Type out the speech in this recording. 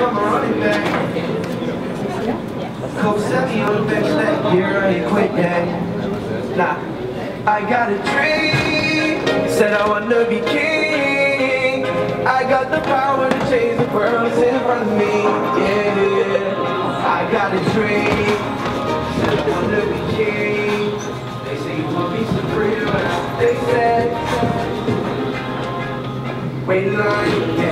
from a running back. Coach set me on the bench that year, I ain't quit yet. Nah, I got a dream, said I wanna be king. I got the power to change the world, it's in front of me, yeah. I got a dream, said I wanna be king. They say you wanna be supreme, but they said wait in line, yeah.